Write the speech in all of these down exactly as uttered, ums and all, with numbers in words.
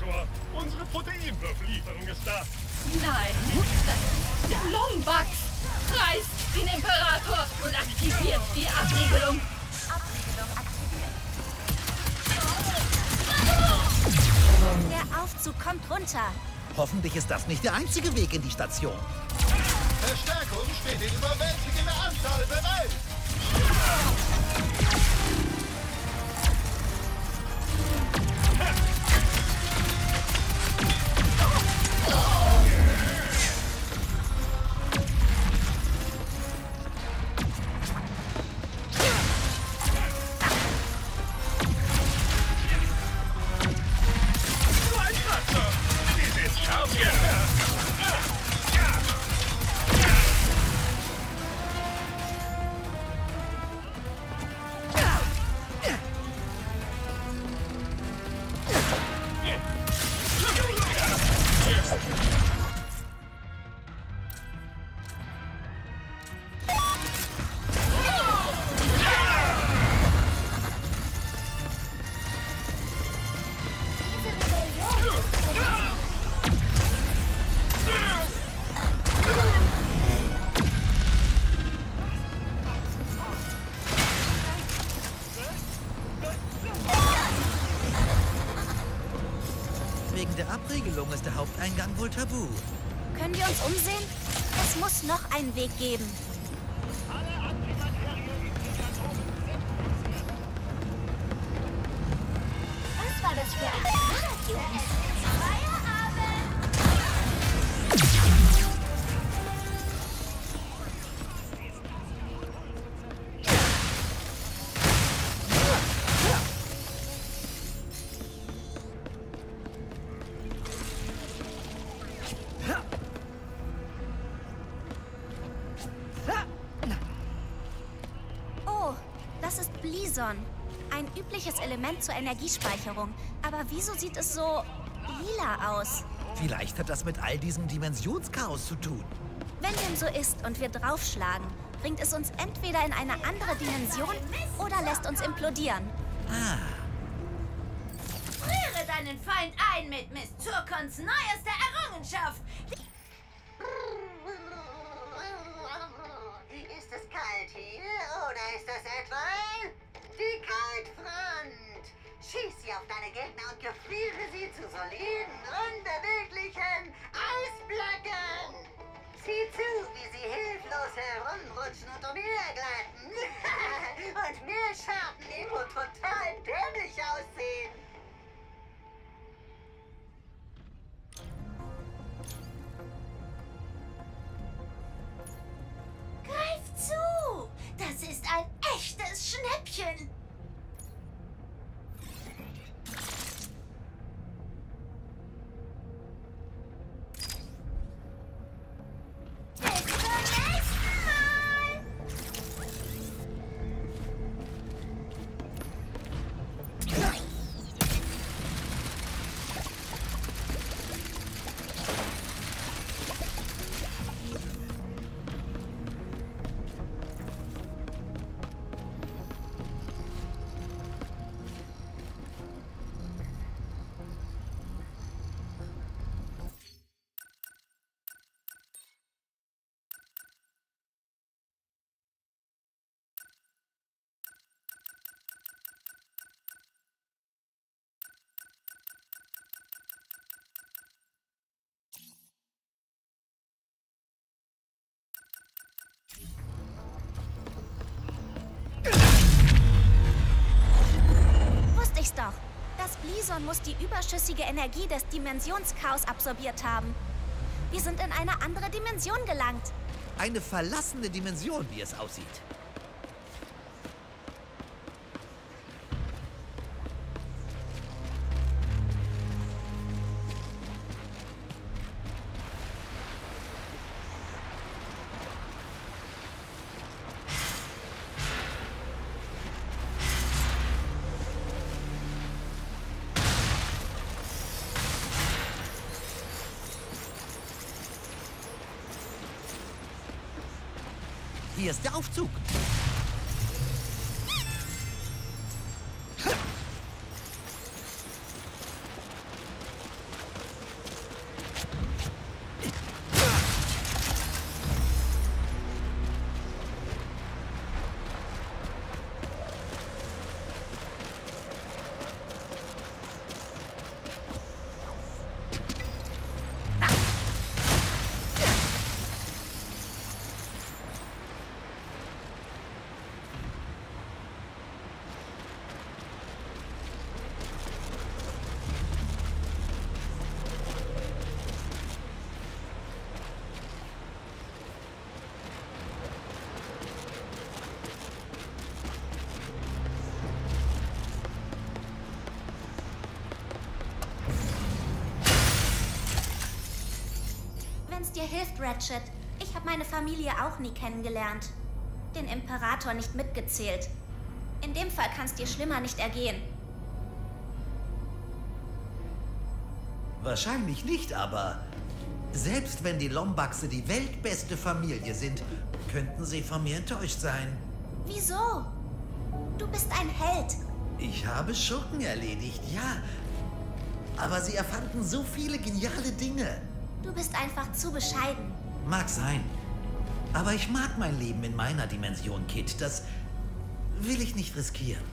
Imperator. Unsere Proteinwürfellieferung ist da. Nein, das ist der Lombax. Reißt den Imperator und aktiviert die Abriegelung. Abriegelung aktiviert. Der Aufzug kommt runter. Hoffentlich ist das nicht der einzige Weg in die Station. Verstärkung steht in überwältigender Anzahl bereit. Wegen der Abriegelung ist der Haupteingang wohl tabu. Können wir uns umsehen? Es muss noch einen Weg geben. Was war das für ein Tag, Jungs? Oh, das ist Blison. Ein übliches Element zur Energiespeicherung. Aber wieso sieht es so lila aus? Vielleicht hat das mit all diesem Dimensionschaos zu tun. Wenn dem so ist und wir draufschlagen, bringt es uns entweder in eine andere Dimension oder lässt uns implodieren. Ah, Friere deinen Feind ein mit Miss Zurkons neuester Errungenschaft. Ist es kalt hier oder ist das etwa die Kaltfront? Schieß sie auf deine Gegner und gefriere sie zu soliden, unbeweglichen Eisblöcken. Sieh zu, wie sie hilflos herumrutschen und umhergleiten. Und mehr Schaden nehmen und total dämlich aussehen. Greif zu! Das ist ein echtes Schnäppchen! Bis zum nächsten Mal! Wusste ich's doch. Das Blison muss die überschüssige Energie des Dimensionschaos absorbiert haben. Wir sind in eine andere Dimension gelangt. eine verlassene Dimension, wie es aussieht. Hier ist der Aufzug. wenn's dir hilft, Ratchet. Ich habe meine Familie auch nie kennengelernt. Den Imperator nicht mitgezählt. In dem Fall kann's dir schlimmer nicht ergehen. Wahrscheinlich nicht, aber selbst wenn die Lombaxe die weltbeste Familie sind, könnten sie von mir enttäuscht sein. Wieso? Du bist ein Held. Ich habe Schurken erledigt, ja. Aber sie erfanden so viele geniale Dinge. Du bist einfach zu bescheiden. Mag sein. Aber ich mag mein Leben in meiner Dimension, Kid. Das will ich nicht riskieren.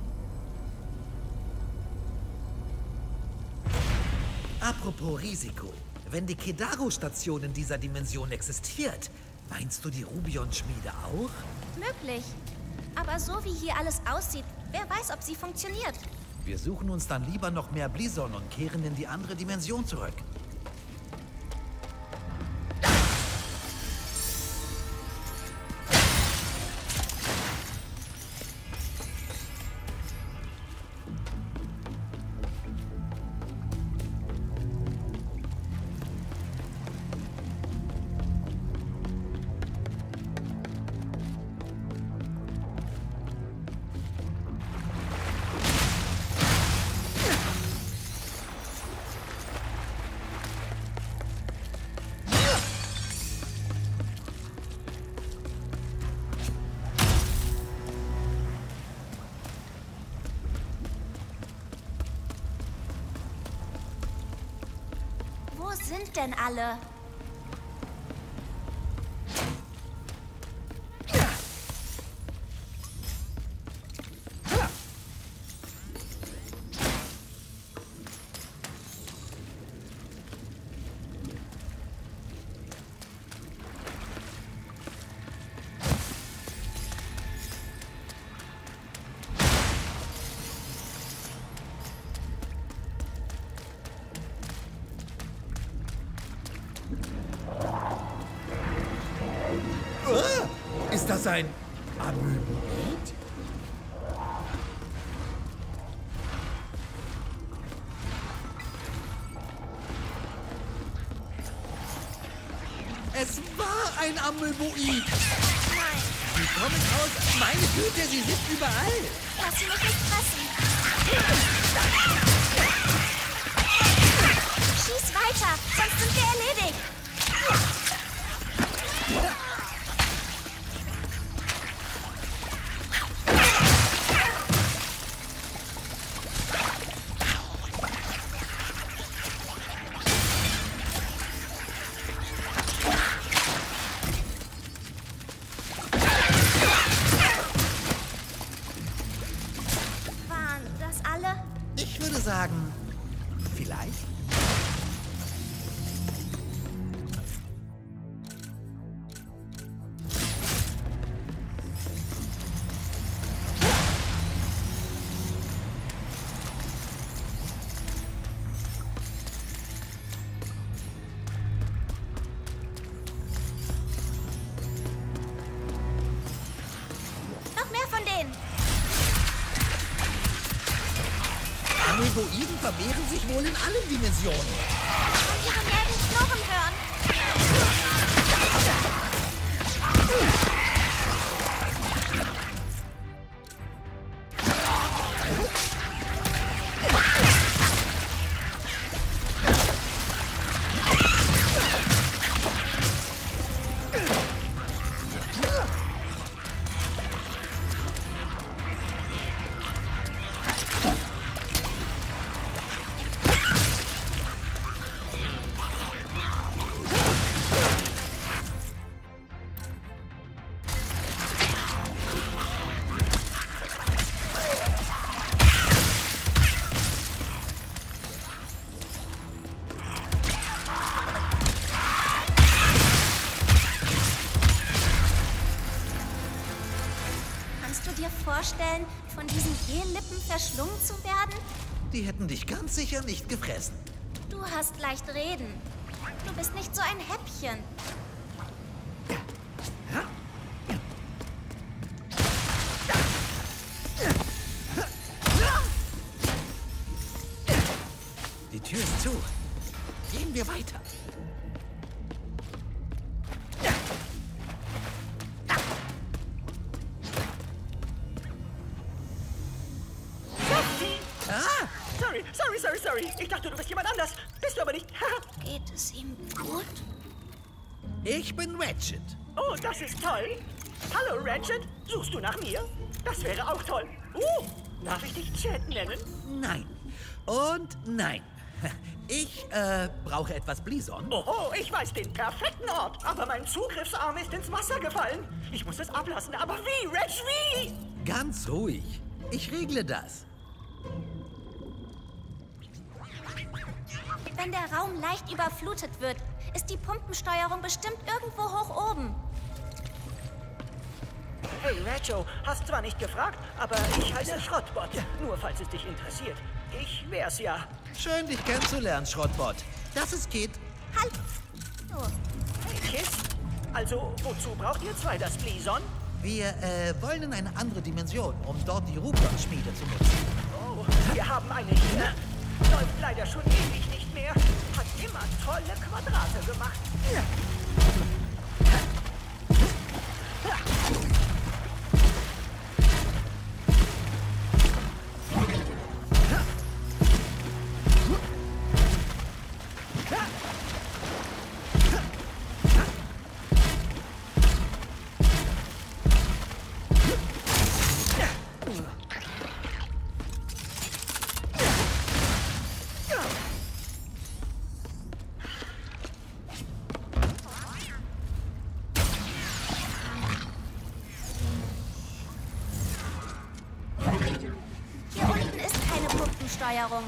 Apropos Risiko. Wenn die Kedaru-Station in dieser Dimension existiert, meinst du die Rubion-Schmiede auch? Möglich. Aber so wie hier alles aussieht, wer weiß, ob sie funktioniert. Wir suchen uns dann lieber noch mehr Blizon und kehren in die andere Dimension zurück. Wo sind denn alle? Ist das ein Amöboid? Es war ein Amöboid! Nein, Die kommen aus... Meine Güte, sie sind überall! lass sie mich nicht fressen. Schieß weiter, sonst sind wir erledigt. Waren das alle? Ich würde sagen, vielleicht. Noch mehr von denen. Amöboiden vermehren sich wohl in allen Dimensionen. Und ihre Mägen knurren hören. Kannst du dir vorstellen, von diesen Gel-Lippen verschlungen zu werden? Die hätten dich ganz sicher nicht gefressen. Du hast leicht reden. Du bist nicht so ein Häppchen. Die Tür ist zu. Gehen wir weiter. dachte, du bist jemand anders. Bist du aber nicht. Geht es ihm gut? Ich bin Ratchet. Oh, das ist toll. Hallo, Ratchet. Suchst du nach mir? Das wäre auch toll. Uh, darf ich dich Chat nennen? Nein. Und nein. Ich, äh, brauche etwas Blison. Oh, oh, ich weiß den perfekten Ort. Aber mein Zugriffsarm ist ins Wasser gefallen. Ich muss es ablassen. Aber wie, Ratch, wie? Ganz ruhig. Ich regle das. Wenn der Raum leicht überflutet wird, ist die Pumpensteuerung bestimmt irgendwo hoch oben. Hey, Ratcho, hast zwar nicht gefragt, aber ich heiße Schrottbot. Nur falls es dich interessiert. Ich wär's ja. Schön, dich kennenzulernen, Schrottbot. Das ist Kit. Halt! Oh. Hey, Kiss. Also, wozu braucht ihr zwei das Blison? Wir, äh, wollen in eine andere Dimension, um dort die Rubion-Schmiede zu nutzen. Oh, wir haben eine hier. Läuft leider schon ewig nicht mehr. Hat immer tolle Quadrate gemacht. Hier unten ist keine Pumpensteuerung.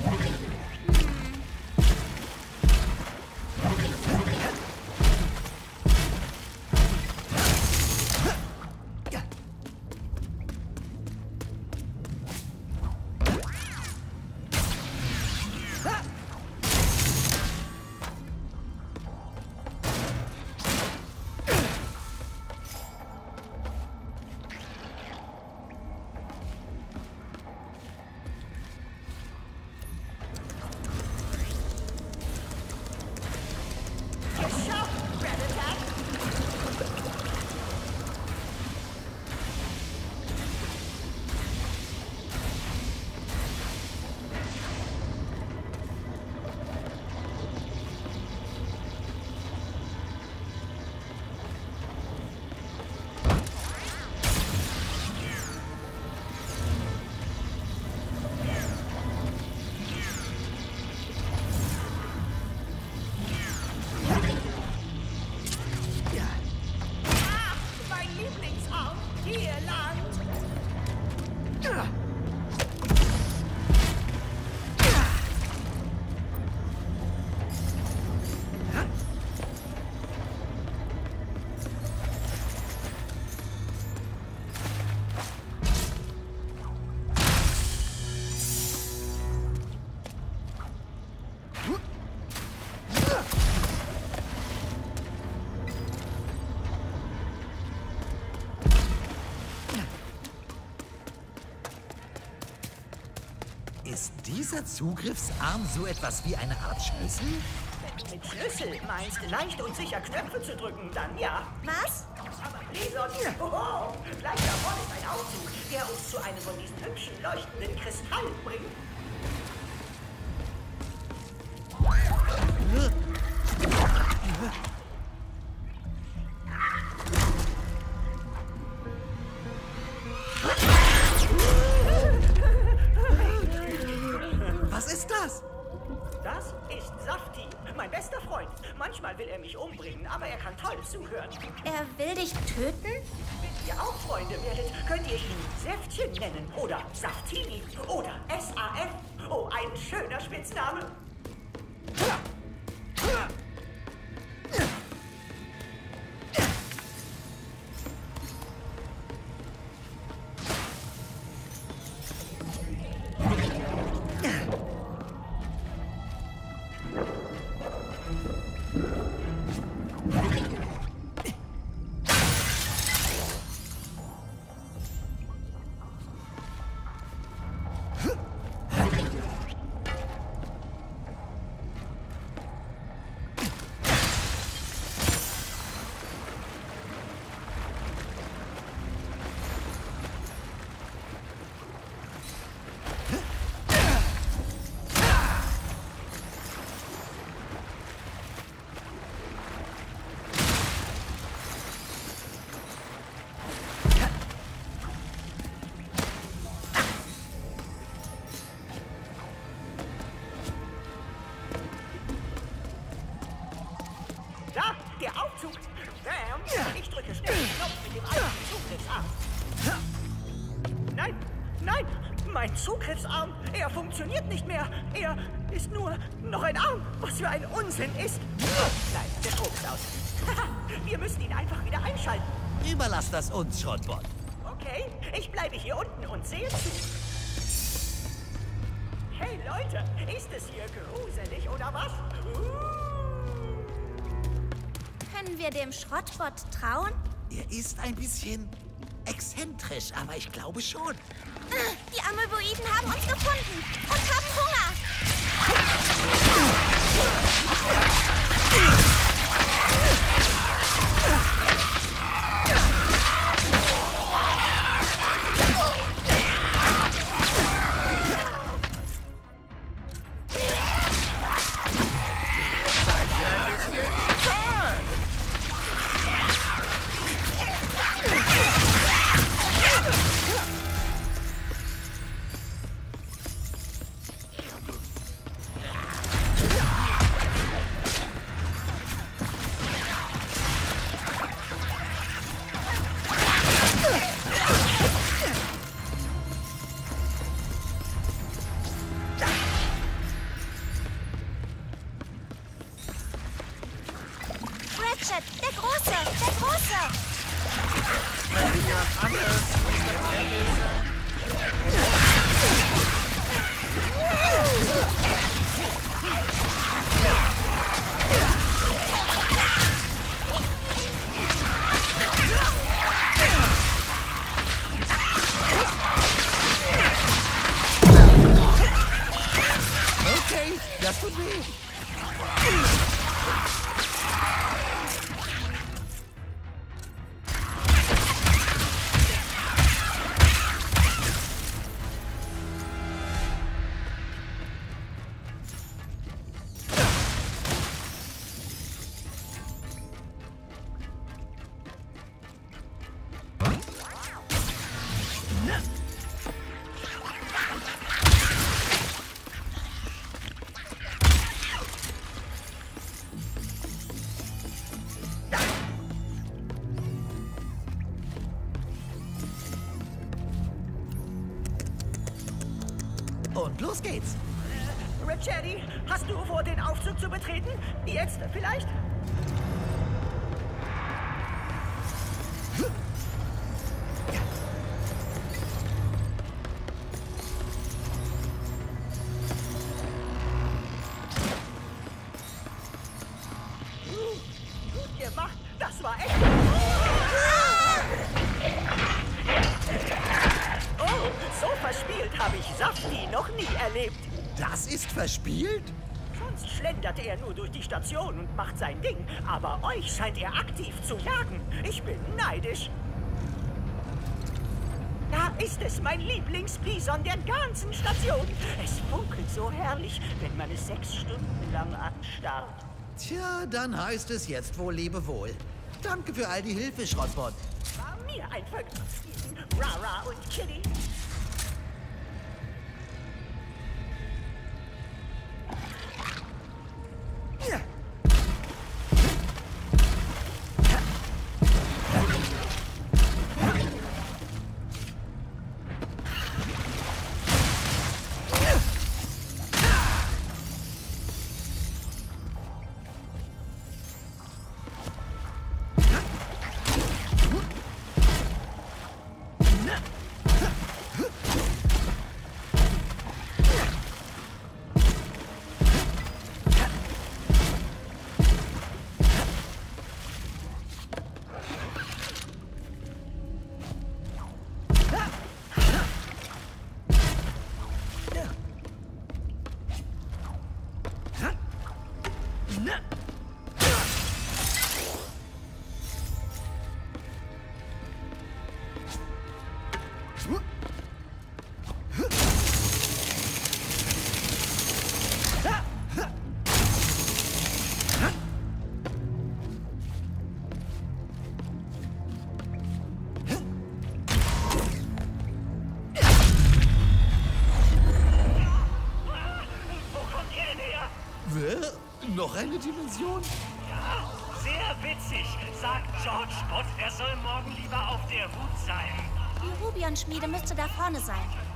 Ist dieser Zugriffsarm so etwas wie eine Art Schlüssel? Mit Schlüssel meinst leicht und sicher Knöpfe zu drücken, dann ja. Was? Aber Blison, oh, gleich da vorne ist ein Aufzug, der uns zu einem von diesen hübschen, leuchtenden Kristallen bringt. Was ist das? Das ist Safti, mein bester Freund. Manchmal will er mich umbringen, aber er kann toll zuhören. Er will dich töten? Wenn ihr auch Freunde werdet, könnt ihr ihn Säftchen nennen oder Saftini oder S A F. Oh, ein schöner Spitzname. Aufzug. Bam! Ich drücke schnell den Knopf mit dem alten Zugriffsarm. Nein, nein, mein Zugriffsarm, er funktioniert nicht mehr. Er ist nur noch ein Arm, was für ein Unsinn ist. Nein, der Strom ist aus. Wir müssen ihn einfach wieder einschalten. Überlass das uns, Schrottbot. Okay, ich bleibe hier unten und sehe zu. Hey Leute, ist es hier gruselig oder was? Uh. Können wir dem Schrottbot trauen? Er ist ein bisschen exzentrisch, aber ich glaube schon. Die Amöboiden haben uns gefunden und haben Hunger. Ratchet, der Große, der Große! Okay, das tut weh. Und los geht's. Ratchetti, hast du vor, den Aufzug zu betreten? Jetzt vielleicht? Gut gemacht, das war echt. Oh, so verspielt habe ich Safti noch nie erlebt. Das ist verspielt? Sonst schlendert er nur durch die Station und macht sein Ding. Aber euch scheint er aktiv zu jagen. Ich bin neidisch. Da ist es, mein Lieblingsbison der ganzen Station. Es funkelt so herrlich, wenn man es sechs Stunden lang anstarrt. Tja, dann heißt es jetzt wohl Lebewohl. Danke für all die Hilfe, Schrottbot. War mir ein Vergnügen, Rara und Kitty. Wer? Noch eine Dimension? Ja, sehr witzig, sagt George Spott. Er soll morgen lieber auf der Hut sein. Die Rubion-Schmiede müsste da vorne sein.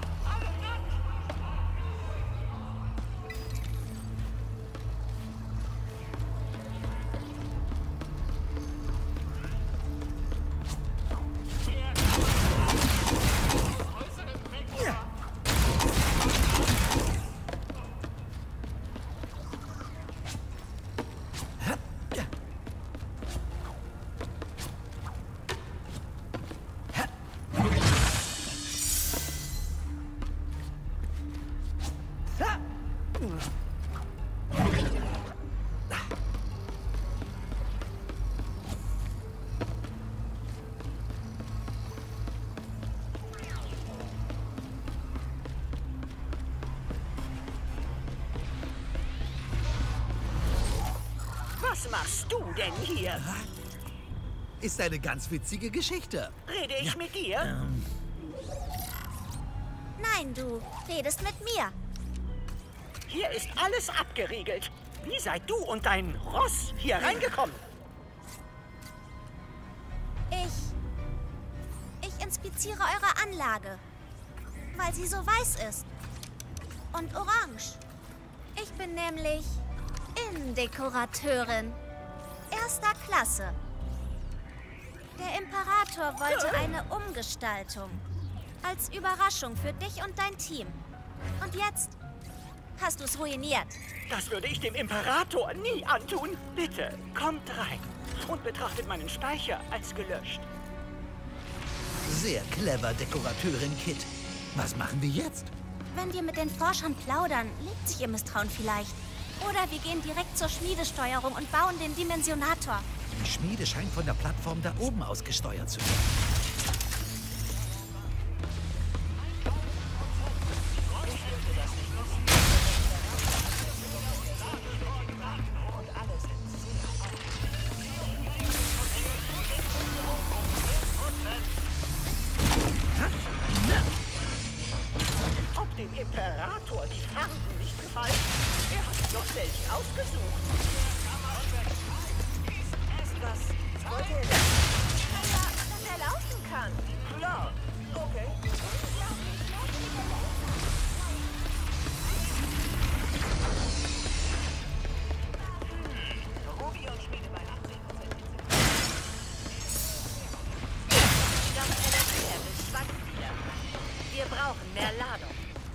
Was machst du denn hier? Ist eine ganz witzige Geschichte. Rede ich Ja. mit dir? Ähm, Nein, du redest mit mir. Hier ist alles abgeriegelt. Wie seid du und dein Ross hier reingekommen? Ich... Ich inspiziere eure Anlage, weil sie so weiß ist. Und orange. Ich bin nämlich Innendekorateurin. Erster Klasse. Der Imperator wollte eine Umgestaltung. Als Überraschung für dich und dein Team. Und jetzt hast du es ruiniert. Das würde ich dem Imperator nie antun. Bitte, kommt rein und betrachtet meinen Speicher als gelöscht. Sehr clever, Dekorateurin Kit. Was machen wir jetzt? Wenn wir mit den Forschern plaudern, legt sich ihr Misstrauen vielleicht. Oder wir gehen direkt zur Schmiedesteuerung und bauen den Dimensionator. Die Schmiede scheint von der Plattform da oben aus gesteuert zu werden. Ob dem Imperator die Farben nicht gefallen? Er hat sie doch selbst ausgesucht. Was wollte er denn? Naja, dass er laufen kann. Klar, okay. Rubion-Schmiede bei achtzehn Prozent. Das Energielevel schwankt wieder. Wir brauchen mehr Ladung.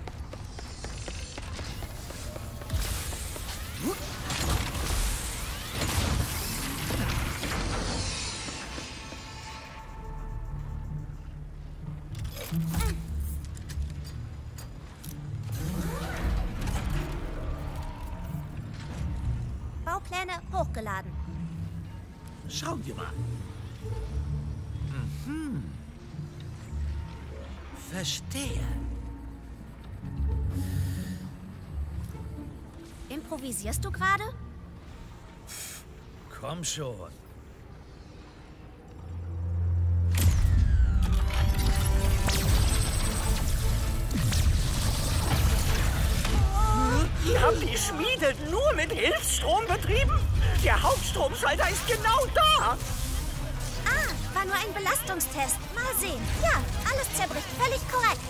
Baupläne hochgeladen. Schauen wir mal. Mhm. Verstehe. Improvisierst du gerade? Komm schon. Ihr habt die Schmiede nur mit Hilfsstrom betrieben? Der Hauptstromschalter ist genau da! Ah, war nur ein Belastungstest. Mal sehen. Ja, alles zerbricht. Völlig korrekt.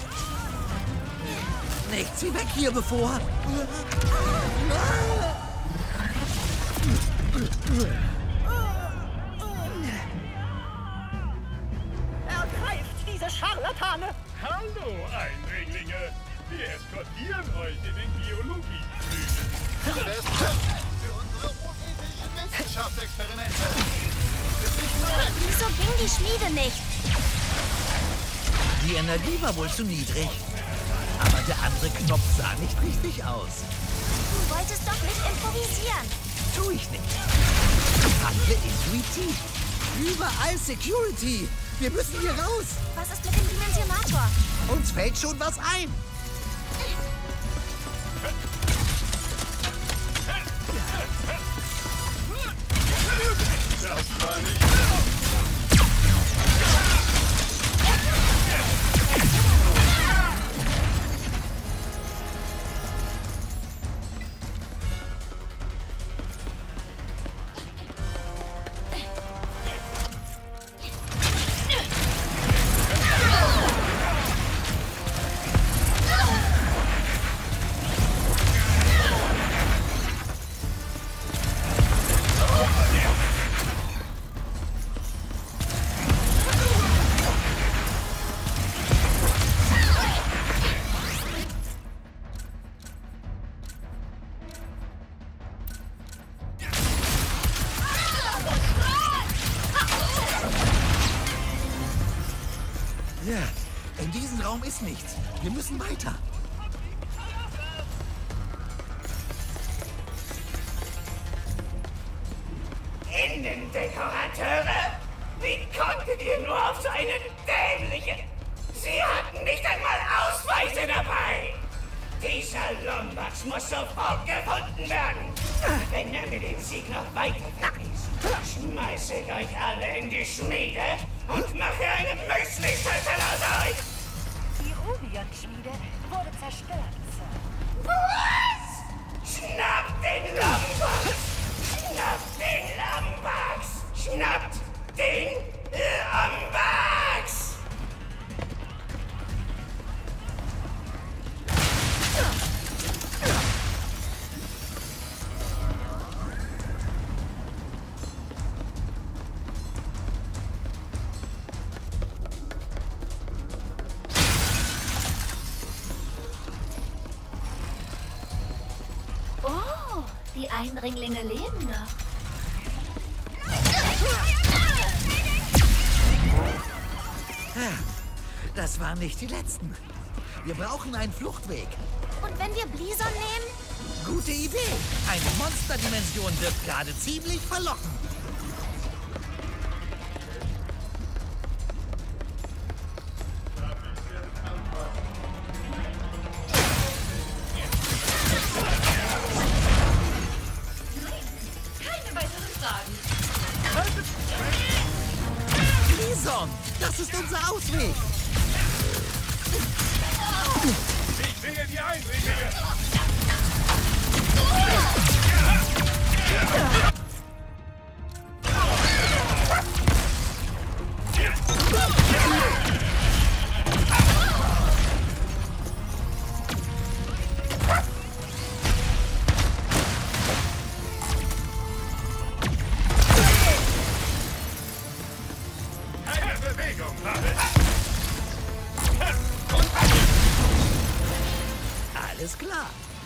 Nichts wie weg hier, bevor... Ergreift diese Scharlatane! Hallo, Eindringlinge. Wir eskortieren euch in den Biologieflügel. Besten Dank für unsere unethischen Wissenschaftsexperimente. Ist nicht korrekt. Wieso ging die Schmiede nicht? Die Energie war wohl zu niedrig. Aber der andere Knopf sah nicht richtig aus. Du wolltest doch nicht improvisieren. Tu ich nicht. Handle intuitiv. Überall Security. Wir müssen hier raus. Was ist mit dem Dimensionator? Uns fällt schon was ein. Das war nicht... Raum ist nichts. Wir müssen weiter. Innendekorateure? Wie konntet ihr nur auf so eine dämliche... Sie hatten nicht einmal Ausweise dabei! Dieser Lombax muss sofort gefunden werden! Wenn er mit dem Sieg noch weiter weg ist, schmeiße ich euch alle in die Schmiede und mache eine Müsli-Schüssel aus euch! Die Rubion-Schmiede wurde zerstört, Sir. Was? Schnappt den Lombax! Schnappt den Lombax! Schnappt den Lombax! Oh, die Eindringlinge leben noch. Das waren nicht die letzten. Wir brauchen einen Fluchtweg. Und wenn wir Blison nehmen? Gute Idee. Eine Monsterdimension wirkt gerade ziemlich verlockend. Keine weiteren Fragen. Blison, das ist unser Ausweg. Ich bringe die Eindringlinge! Eine Bewegung, Pavel! Alles klar.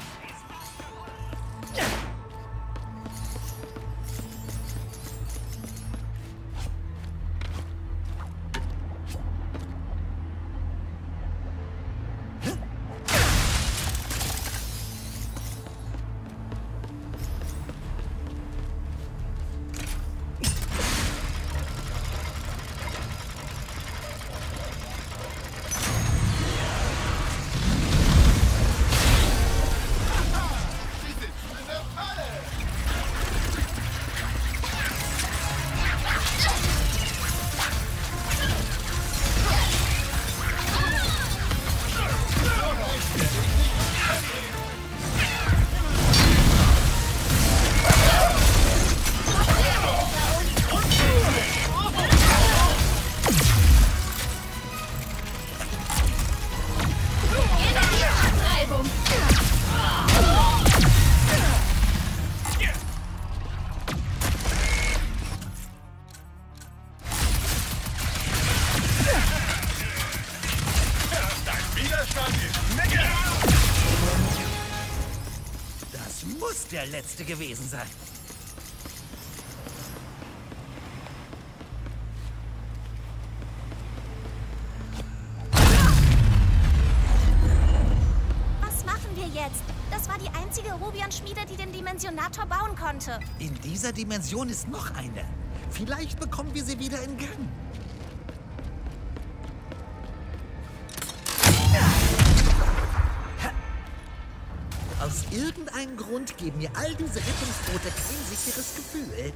Das muss der letzte gewesen sein. Was machen wir jetzt? Das war die einzige Rubion-Schmiede, die den Dimensionator bauen konnte. In dieser Dimension ist noch eine. Vielleicht bekommen wir sie wieder in Gang. Aus irgendeinem Grund geben mir all diese Rettungsboote kein sicheres Gefühl.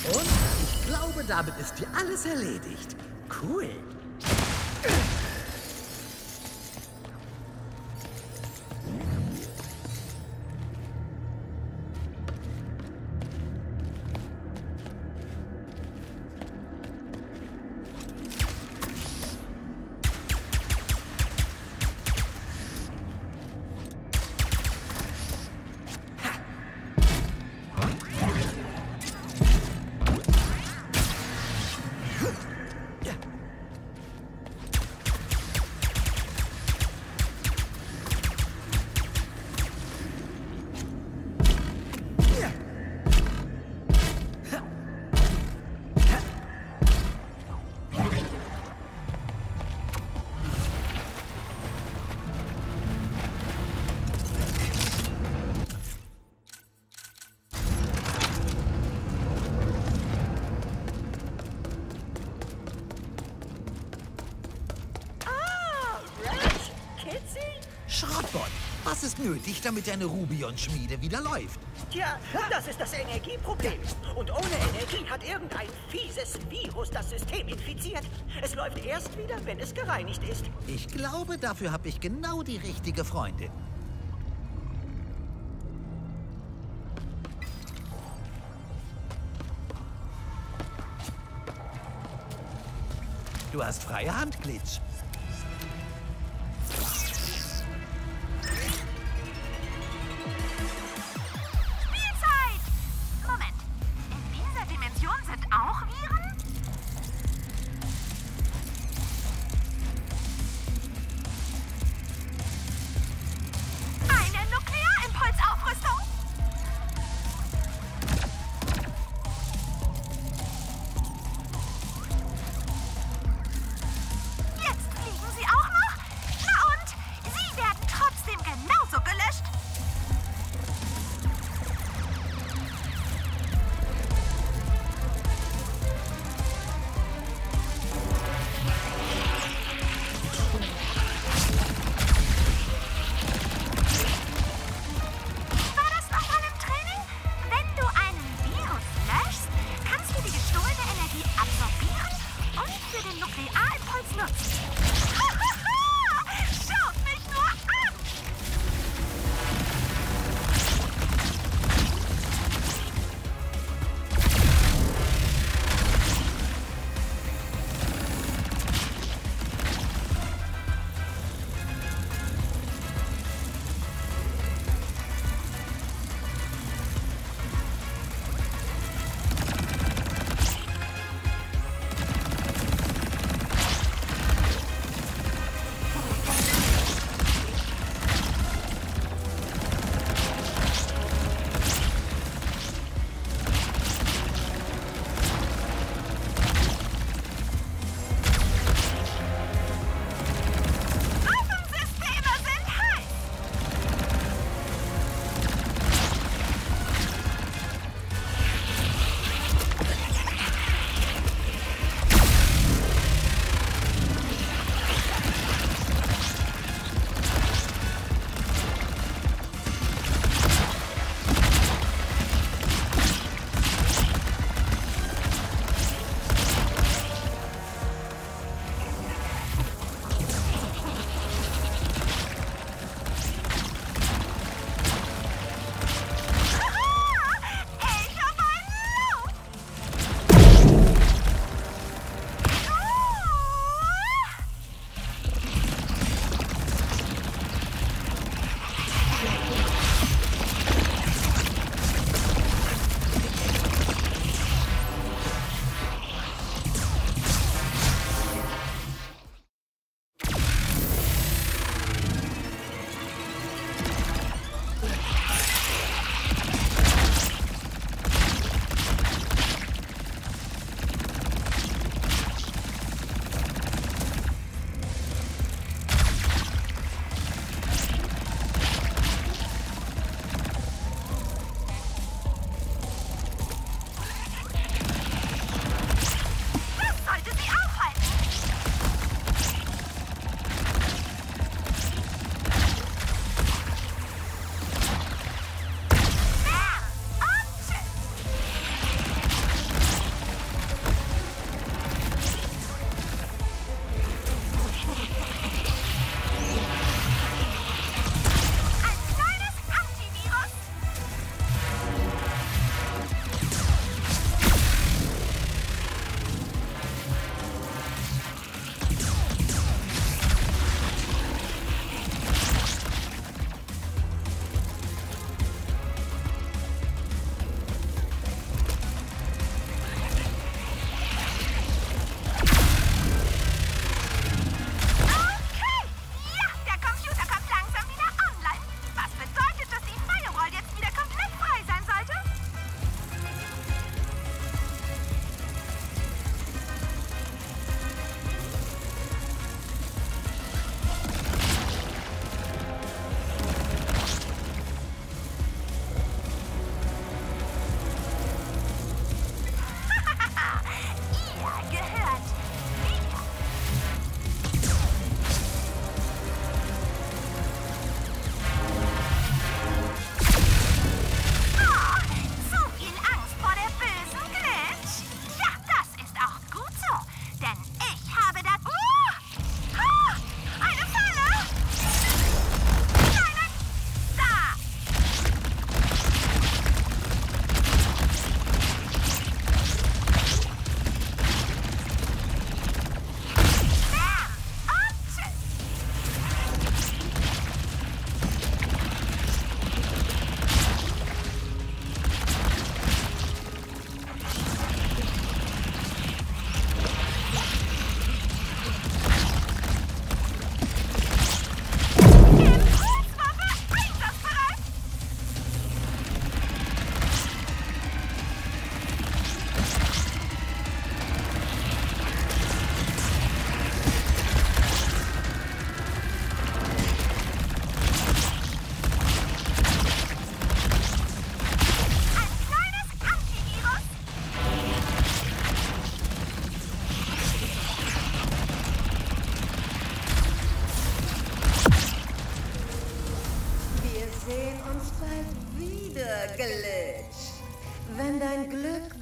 Und ich glaube, damit ist dir alles erledigt. Cool. Schrottbot, was ist nötig, damit deine Rubion-Schmiede wieder läuft? Tja, das ist das Energieproblem. Und ohne Energie hat irgendein fieses Virus das System infiziert. Es läuft erst wieder, wenn es gereinigt ist. Ich glaube, dafür habe ich genau die richtige Freundin. Du hast freie Hand, Glitch.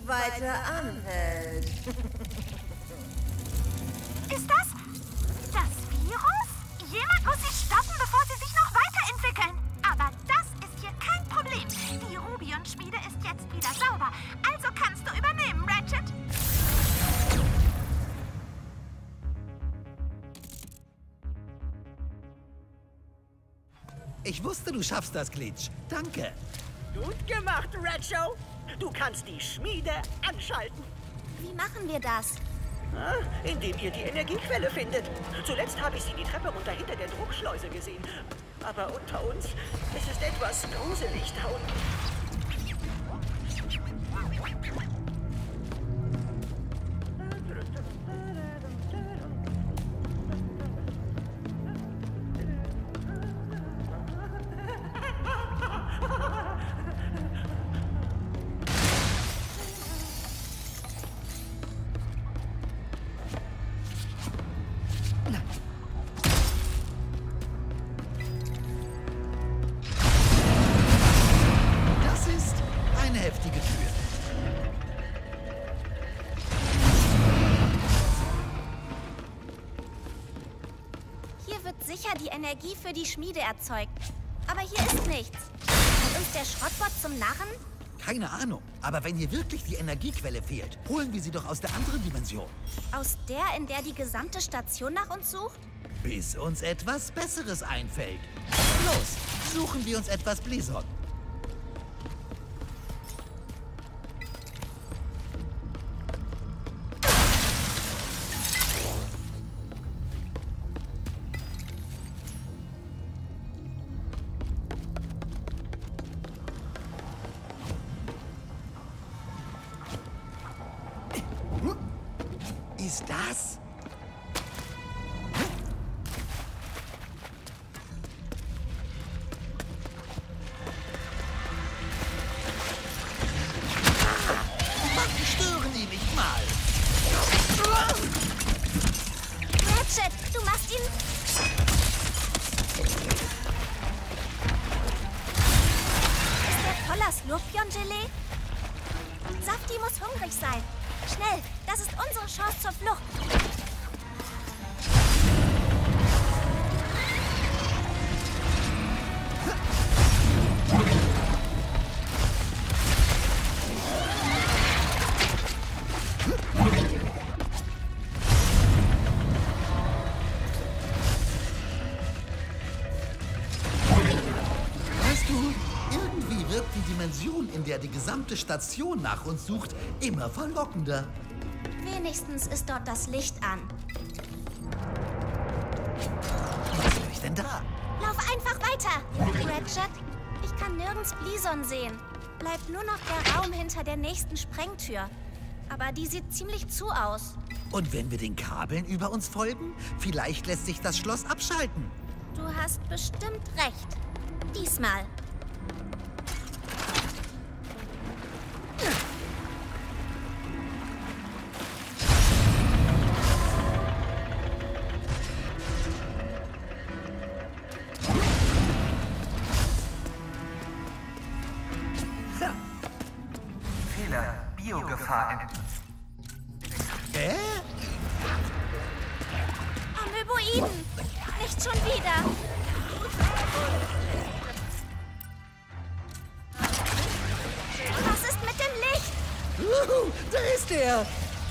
weiter anhält. Ist das das Virus? Jemand muss sie stoppen, bevor sie sich noch weiterentwickeln. Aber das ist hier kein Problem. Die Rubion-Schmiede ist jetzt wieder sauber. Also kannst du übernehmen, Ratchet. Ich wusste, du schaffst das, Glitch. Danke. Gut gemacht, Ratcho. Du kannst die Schmiede anschalten. Wie machen wir das? Ah, indem ihr die Energiequelle findet. Zuletzt habe ich sie die Treppe runter hinter der Druckschleuse gesehen. Aber unter uns, es ist etwas gruselig da unten. Die Energie für die Schmiede erzeugt. Aber hier ist nichts. Hat uns der Schrottbot zum Narren? Keine Ahnung. Aber wenn hier wirklich die Energiequelle fehlt, holen wir sie doch aus der anderen Dimension. Aus der, in der die gesamte Station nach uns sucht? Bis uns etwas Besseres einfällt. Los, suchen wir uns etwas Blison. Ist das? Mann, stören die mich mal! Ratchet, du machst ihn... Ist der voller Slurpion-Gelee? Safti muss hungrig sein. Schnell, das ist unsere Chance zur Flucht. Weißt du, irgendwie wirkt die Dimension, in der die gesamte Station nach uns sucht, immer verlockender. Wenigstens ist dort das Licht an. Was höre ich denn da? Lauf einfach weiter, Ratchet. Ich kann nirgends Blison sehen. Bleibt nur noch der Raum hinter der nächsten Sprengtür. Aber die sieht ziemlich zu aus. Und wenn wir den Kabeln über uns folgen, vielleicht lässt sich das Schloss abschalten. Du hast bestimmt recht. Diesmal. Fehler, Biogefahr entdeckt. Hä? Amöboiden! Nicht schon wieder! Was ist mit dem Licht? Uhu, da ist er!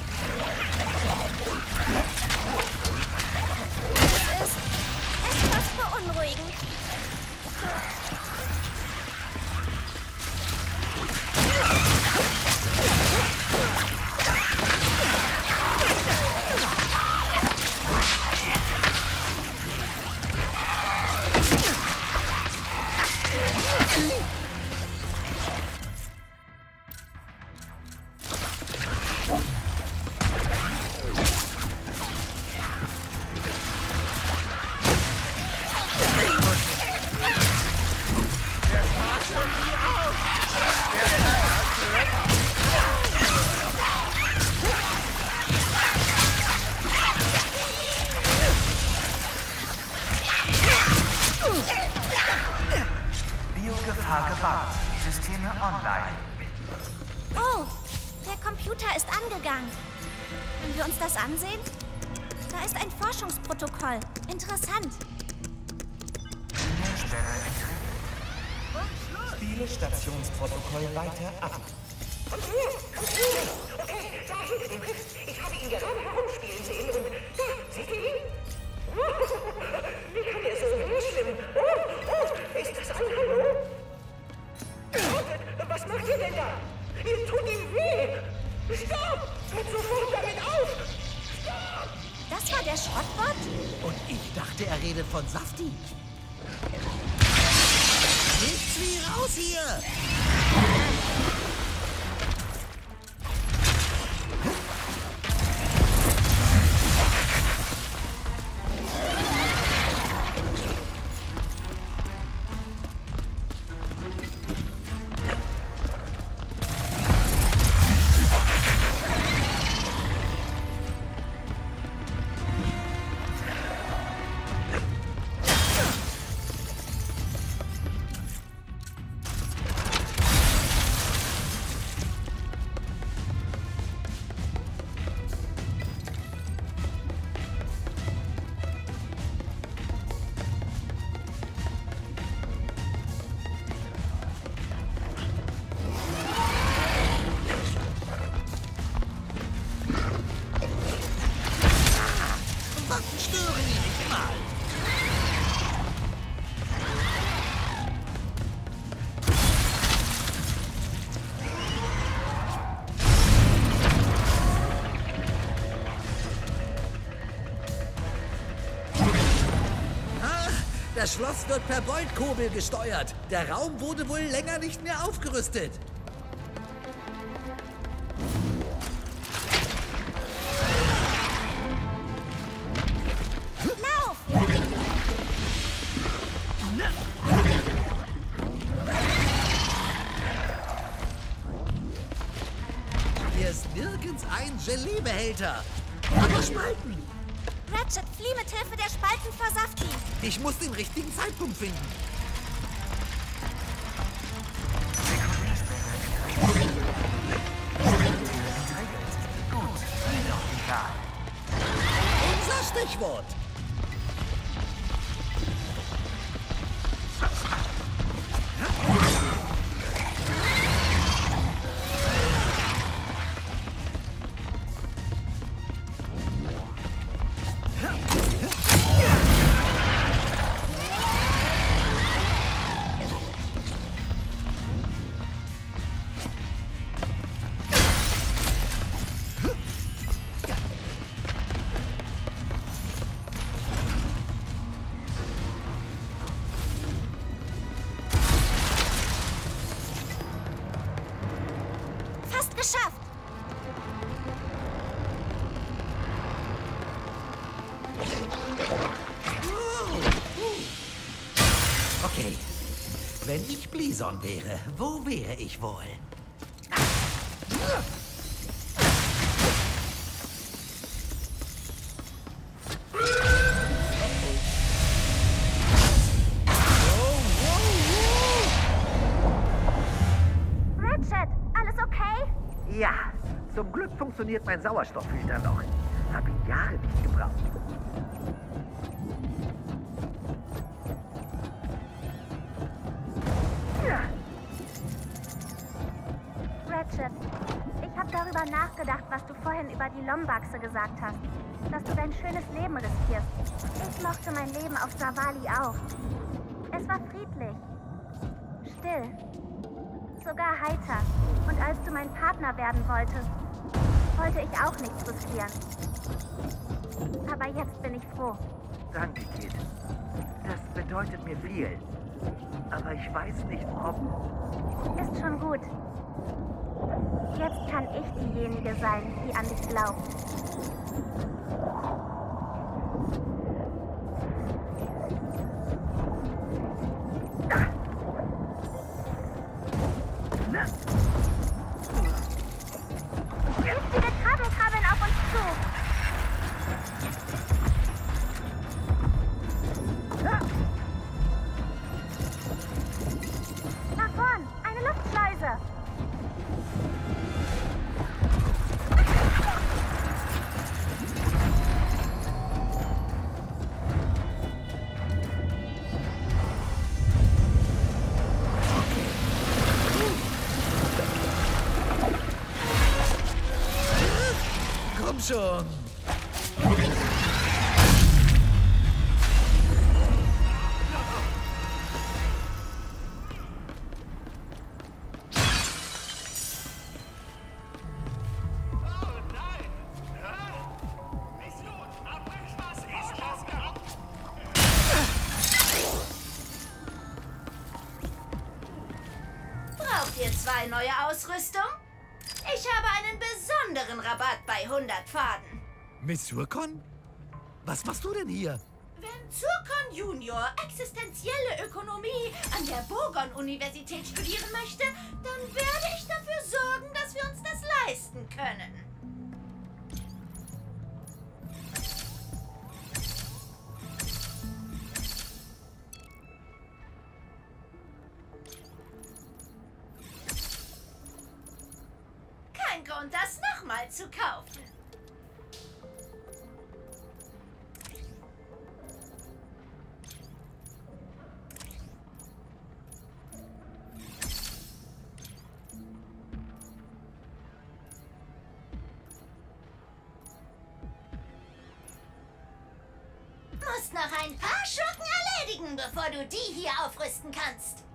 Es ist etwas beunruhigend. Biogefahr gebannt. Systeme online. Oh, der kommt eingegangen. Können wir uns das ansehen? Da ist ein Forschungsprotokoll. Interessant. Spiele Stationsprotokoll weiter ab. Kommt her, kommt her! Okay, da hinter dem Riff. Ich habe ihn gerade herumspielen sehen und da, seht ihr ihn? Wie kann er so hinschwimmen? Oh, oh, ist das ein Hallo? Was macht ihr denn da? Ihr tut ihm weh! Stopp! Hört sofort damit auf! Stopp! Das war der Schrottbot? Und ich dachte, er redet von Safti. Nichts wie raus hier! Das Schloss wird per Voidkurbel gesteuert. Der Raum wurde wohl länger nicht mehr aufgerüstet. Lauf! Hier ist nirgends ein Gelee-Behälter. Aber Spalten. Ratchet, flieh mit Hilfe der Spalten vor Safti. Ich muss den richtigen Zeitpunkt finden. Unser Stichwort. Geschafft! Okay. Wenn ich Blison wäre, wo wäre ich wohl? Ja, zum Glück funktioniert mein Sauerstofffilter noch. Hab ihn Jahre nicht gebraucht. Ratchet, ich habe darüber nachgedacht, was du vorhin über die Lombaxe gesagt hast. Dass du dein schönes Leben riskierst. Ich mochte mein Leben auf Savali auch. Es war friedlich. Still. Sogar heiter. Und als du mein Partner werden wolltest, wollte ich auch nichts riskieren. Aber jetzt bin ich froh. Danke, Kid. Das bedeutet mir viel. Aber ich weiß nicht, ob... Ist schon gut. Jetzt kann ich diejenige sein, die an dich glaubt. Giftige Krabben krabbeln auf uns zu. Nach vorn, eine Luftschleuse. schon! Braucht ihr zwei neue Ausrüstung? Ich habe einen besonderen Rabatt bei hundert Pfaden. Miss Zurkon? Was machst du denn hier? Wenn Zurkon Junior existenzielle Ökonomie an der Bogon-Universität studieren möchte, dann werde ich dafür sorgen, dass wir uns das leisten können. Kein Grund, das nochmal zu kaufen. Musst noch ein paar Schurken erledigen, bevor du die hier aufrüsten kannst.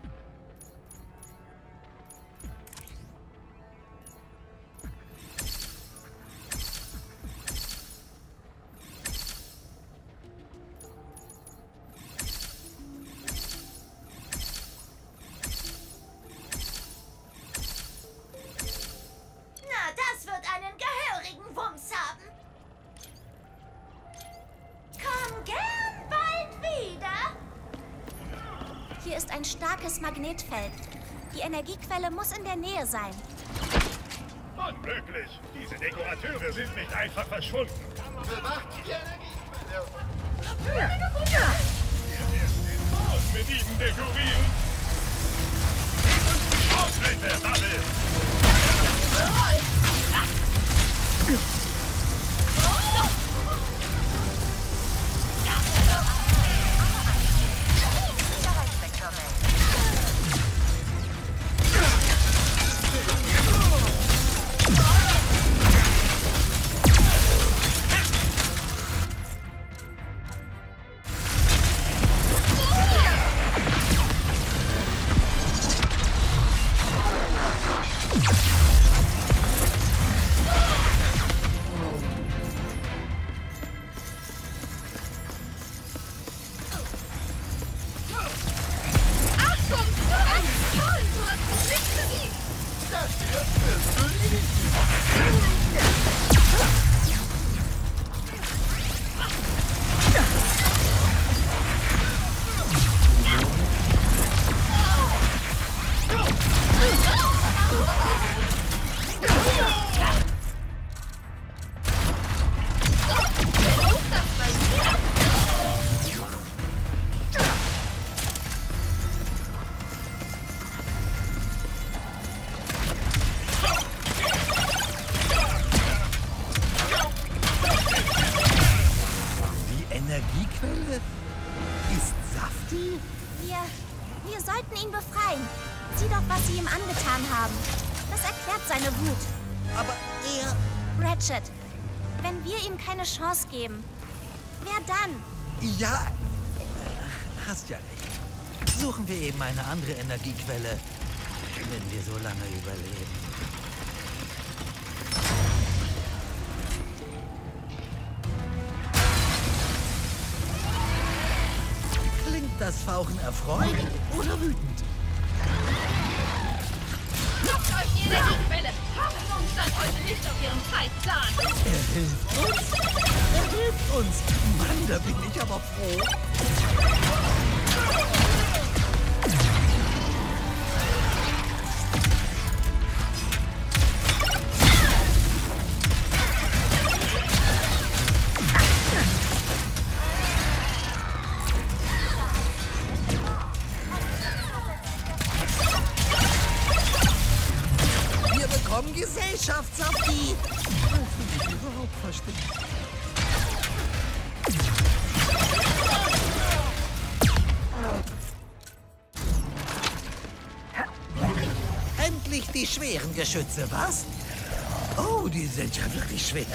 Na, das wird einen gehörigen Wumms haben. Komm gern bald wieder. Hier ist ein starkes Magnetfeld. Die Energiequelle muss in der Nähe sein. Unmöglich! Diese Dekorateure sind nicht einfach verschwunden. Bewacht die Energiequelle. Wir werden den Haus mit ihnen dekorieren. Aus mit der Bubble! Energiequelle? Ist Safti? Wir, wir sollten ihn befreien. Sieh doch, was sie ihm angetan haben. Das erklärt seine Wut. Aber er... Ratchet, wenn wir ihm keine Chance geben, wer dann? Ja, hast ja recht. Suchen wir eben eine andere Energiequelle, wenn wir so lange überleben. Klingt das Fauchen erfreulich oder wütend? Sucht euch die Energiequelle! Hoffnung stand heute nicht auf ihrem Zeitplan! Er hilft uns! Er hilft uns! Mann, da bin ich aber froh! Gesellschaft, Safti! Was will ich überhaupt verstehen? Endlich die schweren Geschütze, was? Oh, die sind ja wirklich schwer.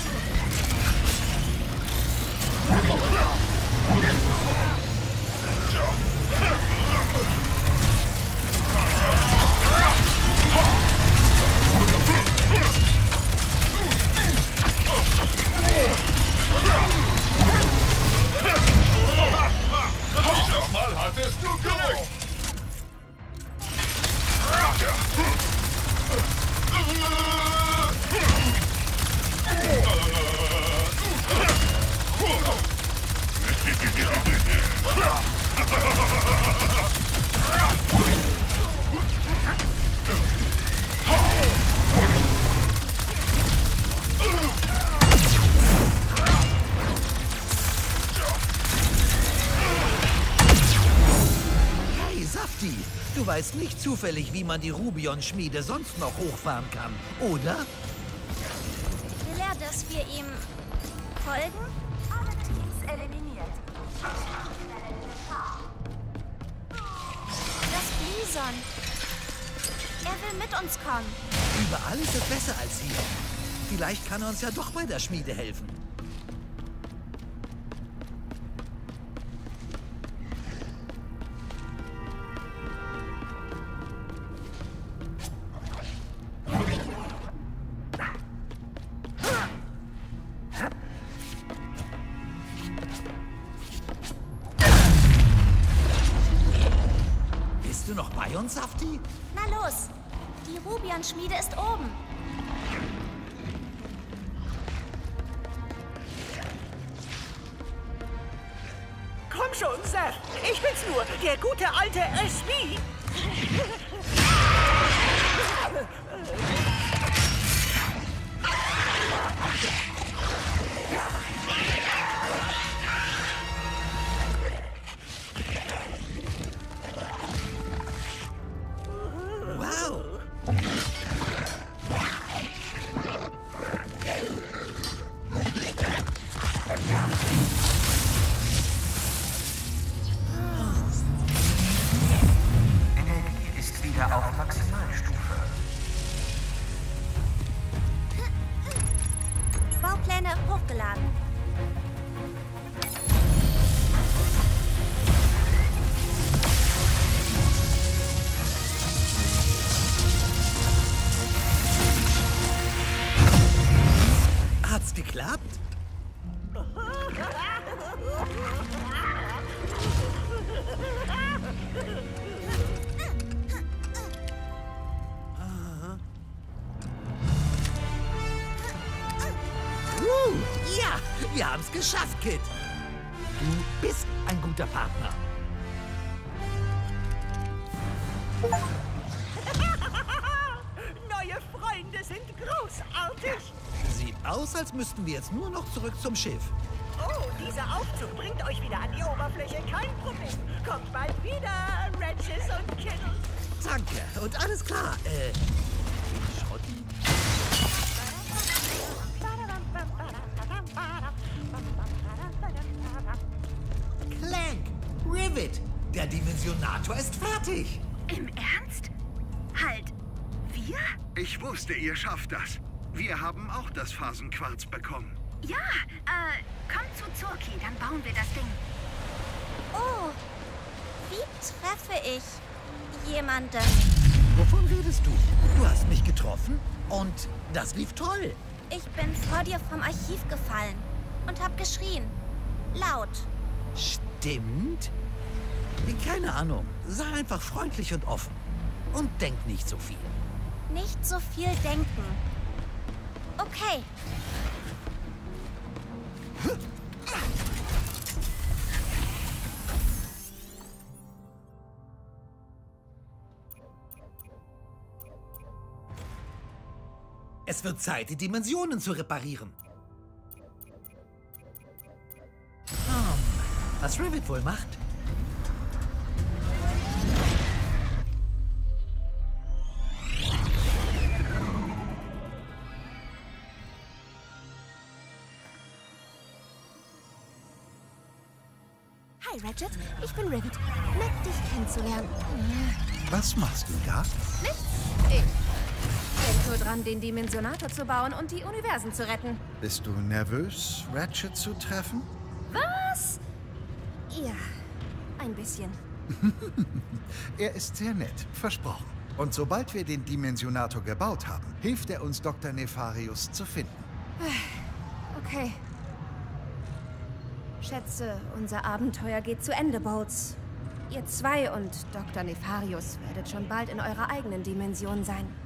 Schau mal, hattest du Glück! Hey, Safti, du weißt nicht zufällig, wie man die Rubion-Schmiede sonst noch hochfahren kann, oder? Will er, dass wir ihm folgen? Alle Teams eliminiert. Das Bison. Er will mit uns kommen. Überall ist es besser als hier. Vielleicht kann er uns ja doch bei der Schmiede helfen. Bist du noch bei uns, Safti? Na los, die Rubion-Schmiede ist oben. Komm schon, Seth. Ich bin's nur, der gute alte S B. Wow! Energie ist wieder auf Maximalstufe. Baupläne hochgeladen. Hat's geklappt? Aha. Uh, ja, wir haben's geschafft, Kid. Du bist ein guter Partner. Neue Freunde sind großartig. Sieht aus, als müssten wir jetzt nur noch zurück zum Schiff. Oh, dieser Aufzug bringt euch wieder an die Oberfläche. Kein Problem. Kommt bald wieder, Regis und Kittle. Danke. Und alles klar. Äh, Schotten? Clank! Rivet! Der Dimensionator ist fertig! Im Ernst? Halt, wir? Ich wusste, ihr schafft das. Wir haben auch das Phasenquarz bekommen. Ja, äh, komm zu Zurki, dann bauen wir das Ding. Oh, wie treffe ich jemanden? Wovon redest du? Du hast mich getroffen und das lief toll. Ich bin vor dir vom Archiv gefallen und hab geschrien. Laut. Stimmt? Keine Ahnung. Sei einfach freundlich und offen. Und denk nicht so viel. Nicht so viel denken. Okay. Es wird Zeit, die Dimensionen zu reparieren. Hm, was Rivet wohl macht? Hi, Ratchet. Ich bin Rivet. Nett, dich kennenzulernen. Was machst du da? Nichts. Ich bin nur dran, den Dimensionator zu bauen und die Universen zu retten. Bist du nervös, Ratchet zu treffen? Was? Ja, ein bisschen. Er ist sehr nett, versprochen. Und sobald wir den Dimensionator gebaut haben, hilft er uns, Doktor Nefarius zu finden. Okay. Schätze, unser Abenteuer geht zu Ende, Bolts. Ihr zwei und Doktor Nefarius werdet schon bald in eurer eigenen Dimension sein.